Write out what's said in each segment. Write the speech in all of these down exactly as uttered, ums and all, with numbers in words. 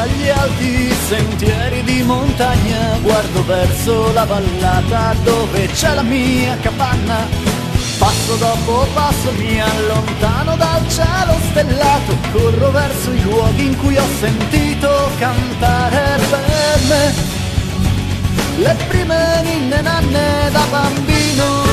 tra gli alti sentieri di montagna, guardo verso la vallata dove c'è la mia capanna. Passo dopo passo mi allontano dal cielo stellato, corro verso i luoghi in cui ho sentito cantare per me le prime ninne nanne da bambino.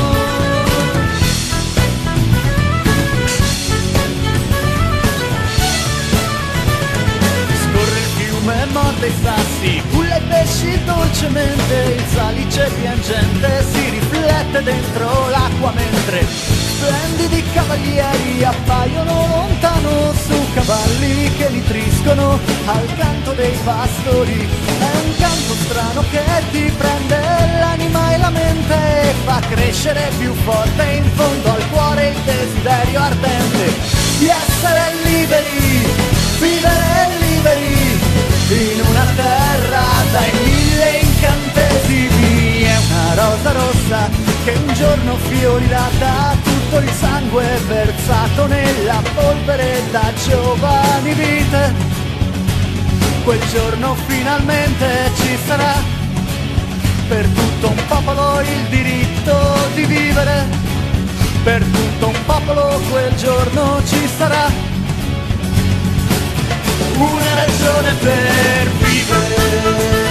Morde i sassi, culla i pesci dolcemente, il salice piangente si riflette dentro l'acqua mentre splendidi cavalieri appaiono lontano su cavalli che li triscono al canto dei pastori. È un canto strano che ti prende l'anima e la mente e fa crescere più forte in fondo al cuore il desiderio ardente di essere liberi, vivere liberi in una terra dai mille incantesimi. È una rosa rossa che un giorno fiorirà da tutto il sangue versato nella polvere da giovani vite. Quel giorno finalmente ci sarà per tutto un popolo il diritto di vivere. Per tutto un popolo quel giorno ci sarà una ragione per vivere.